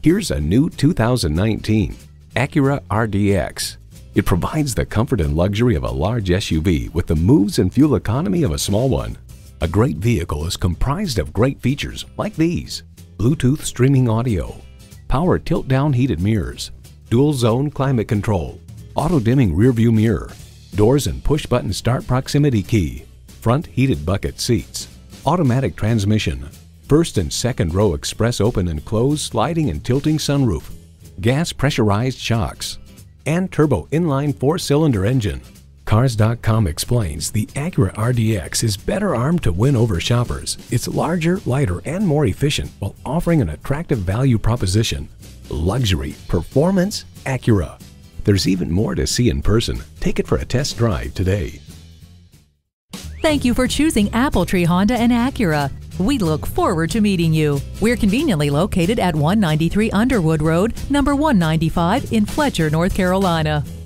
Here's a new 2019 Acura RDX. It provides the comfort and luxury of a large SUV with the moves and fuel economy of a small one. A great vehicle is comprised of great features like these: Bluetooth streaming audio, power tilt-down heated mirrors, dual-zone climate control, auto-dimming rear-view mirror, doors and push-button start proximity key, front heated bucket seats, automatic transmission, first and second row express open and close sliding and tilting sunroof, gas pressurized shocks, and turbo inline 4-cylinder engine. Cars.com explains the Acura RDX is better armed to win over shoppers. It's larger, lighter, and more efficient while offering an attractive value proposition. Luxury, performance, Acura. There's even more to see in person. Take it for a test drive today. Thank you for choosing Appletree Honda and Acura. We look forward to meeting you. We're conveniently located at 193 Underwood Road, number 195 in Fletcher, North Carolina.